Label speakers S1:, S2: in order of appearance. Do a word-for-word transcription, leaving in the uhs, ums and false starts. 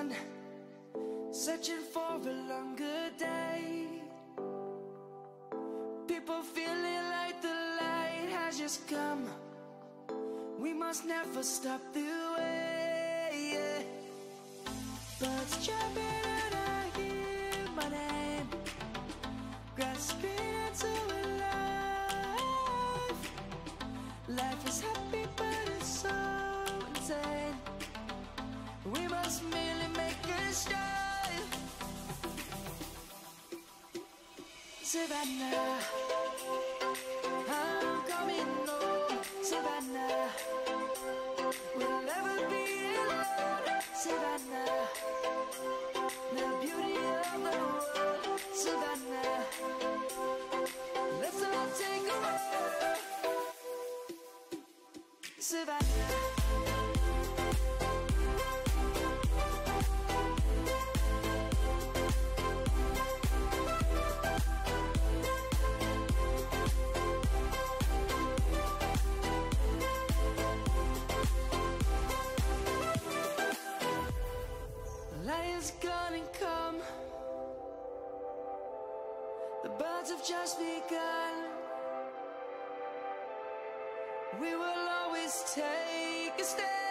S1: sun, searching for a longer day. People feeling like the light has just come. We must never stop the way, yeah. Birds chirping and I hear my name, grasping into a life. Life is happy but it's so insane. We must merely make a start. Savannah, I'm coming home. Savannah, we'll never be alone. Savannah, the beauty of the world. Savannah, let's all take a walk. Savannah. Lion's gonna come. The birds have just begun. We will always take a stand.